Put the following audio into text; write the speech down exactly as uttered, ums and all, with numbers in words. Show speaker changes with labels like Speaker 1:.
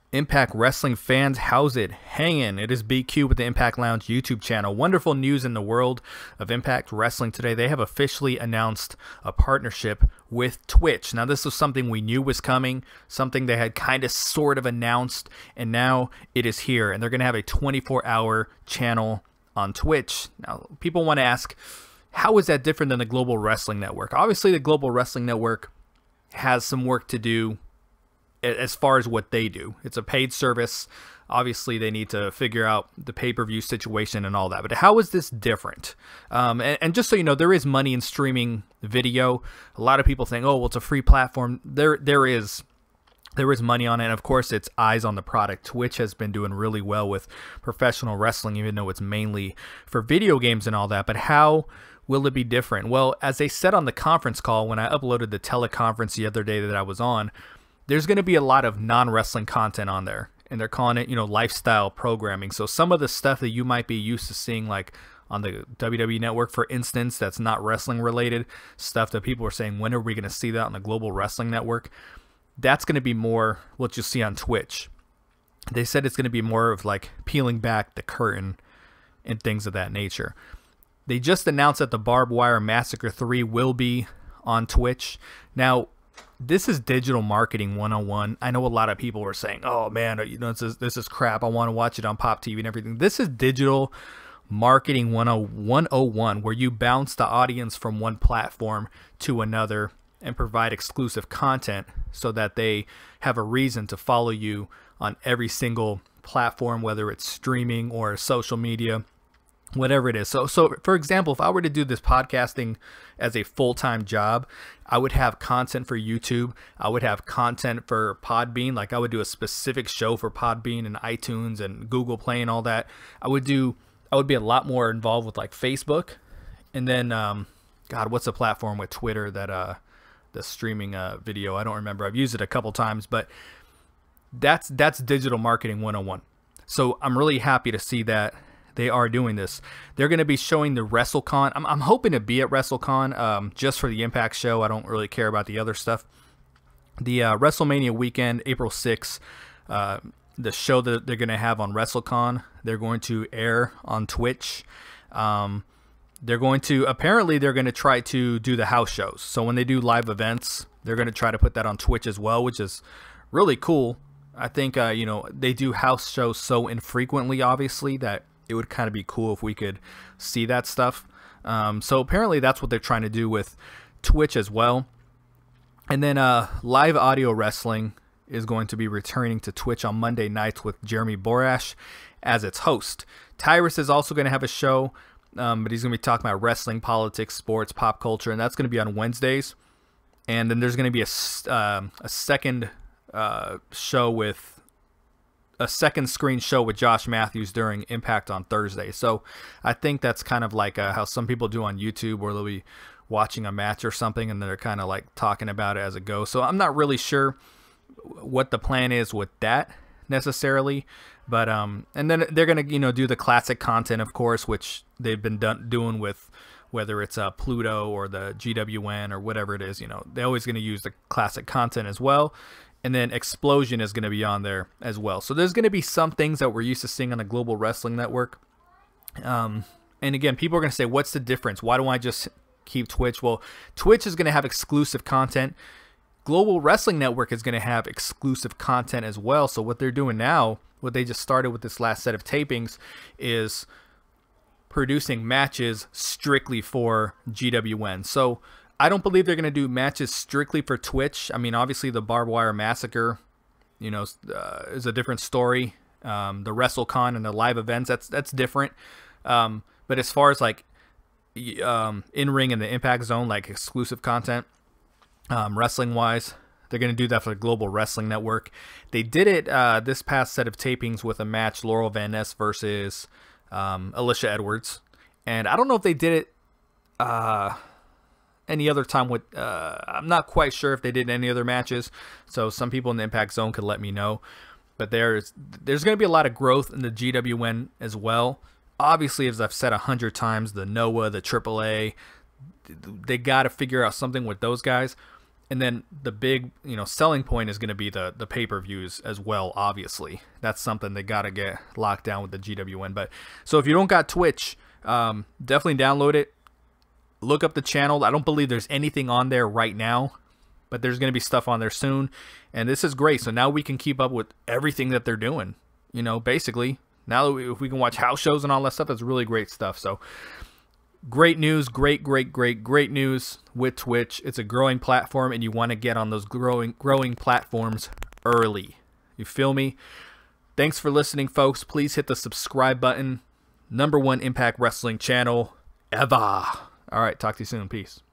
Speaker 1: Impact Wrestling fans, how's it hanging? It is B Q with the Impact Lounge YouTube channel. Wonderful news in the world of Impact Wrestling today. They have officially announced a partnership with Twitch. Now, this was something we knew was coming, something they had kind of sort of announced, and now it is here. And they're going to have a twenty-four hour channel on Twitch. Now, people want to ask, how is that different than the Global Wrestling Network? Obviously, the Global Wrestling Network has some work to do as far as what they do. It's a paid service. Obviously, they need to figure out the pay-per-view situation and all that. But how is this different? Um, and, and just so you know, there is money in streaming video. A lot of people think, oh, well, it's a free platform. There, there is, there is money on it. And of course, it's eyes on the product. Twitch has been doing really well with professional wrestling, even though it's mainly for video games and all that. But how will it be different? Well, as they said on the conference call when I uploaded the teleconference the other day that I was on, there's going to be a lot of non-wrestling content on there, and they're calling it, you know, lifestyle programming. So some of the stuff that you might be used to seeing, like on the W W E Network, for instance, that's not wrestling related, stuff that people are saying, when are we going to see that on the Global Wrestling Network? That's going to be more what you'll see on Twitch. They said it's going to be more of like peeling back the curtain and things of that nature. They just announced that the Barbed Wire Massacre three will be on Twitch. Now, this is digital marketing one oh one. I know a lot of people were saying, oh man, you know, this is, this is crap. I want to watch it on Pop T V and everything. This is digital marketing one oh one, where you bounce the audience from one platform to another and provide exclusive content so that they have a reason to follow you on every single platform, whether it's streaming or social media, whatever it is. So, so for example, if I were to do this podcasting as a full-time job, I would have content for YouTube. I would have content for Podbean. Like I would do a specific show for Podbean and iTunes and Google Play and all that. I would do, I would be a lot more involved with like Facebook. And then, um, God, what's the platform with Twitter that, uh, the streaming, uh, video? I don't remember. I've used it a couple times, but that's, that's digital marketing one oh one. So I'm really happy to see that they are doing this. They're going to be showing the WrestleCon. I'm, I'm hoping to be at WrestleCon um, just for the Impact show. I don't really care about the other stuff. The uh, WrestleMania weekend, April sixth, uh, the show that they're going to have on WrestleCon, they're going to air on Twitch. Um, they're going to, apparently they're going to try to do the house shows. So when they do live events, they're going to try to put that on Twitch as well, which is really cool. I think, uh, you know, they do house shows so infrequently, obviously, that it would kind of be cool if we could see that stuff. Um, so apparently that's what they're trying to do with Twitch as well. And then uh, live audio wrestling is going to be returning to Twitch on Monday nights with Jeremy Borash as its host. Tyrus is also going to have a show, um, but he's going to be talking about wrestling, politics, sports, pop culture, and that's going to be on Wednesdays. And then there's going to be a, uh, a second uh, show with a second screen show with Josh Matthews during Impact on Thursday. So I think that's kind of like uh, how some people do on YouTube, where they'll be watching a match or something and they're kind of like talking about it as it goes. So I'm not really sure what the plan is with that necessarily, but um, and then they're gonna, you know, do the classic content, of course, which they've been done doing with, whether it's uh, Pluto or the G W N or whatever it is. You know, they're always gonna use the classic content as well. And then Explosion is going to be on there as well. So there's going to be some things that we're used to seeing on the Global Wrestling Network. Um, and again, people are going to say, what's the difference? Why don't I just keep Twitch? Well, Twitch is going to have exclusive content. Global Wrestling Network is going to have exclusive content as well. So what they're doing now, what they just started with this last set of tapings, is producing matches strictly for G W N. So I don't believe they're going to do matches strictly for Twitch. I mean, obviously the Barbed Wire Massacre, you know, uh, is a different story. Um, the WrestleCon and the live events, that's that's different. Um, but as far as like um, in-ring and the Impact Zone, like exclusive content, um, wrestling-wise, they're going to do that for the Global Wrestling Network. They did it uh, this past set of tapings with a match, Laurel Van Ness versus um, Alicia Edwards. And I don't know if they did it Uh, any other time with, uh, I'm not quite sure if they did any other matches, so some people in the Impact Zone could let me know. But there's there's going to be a lot of growth in the G W N as well. Obviously, as I've said a hundred times, the Noah, the triple A, they got to figure out something with those guys. And then the big, you know, selling point is going to be the the pay-per-views as well, obviously. That's something they got to get locked down with the G W N. But so if you don't got Twitch, um, definitely download it. Look up the channel. I don't believe there's anything on there right now, but there's going to be stuff on there soon. And this is great. So now we can keep up with everything that they're doing, you know, basically. Now that we, if we can watch house shows and all that stuff, that's really great stuff. So great news, great, great, great, great news with Twitch. It's a growing platform, and you want to get on those growing, growing platforms early. You feel me? Thanks for listening, folks. Please hit the subscribe button. Number one Impact Wrestling channel ever. All right, talk to you soon. Peace.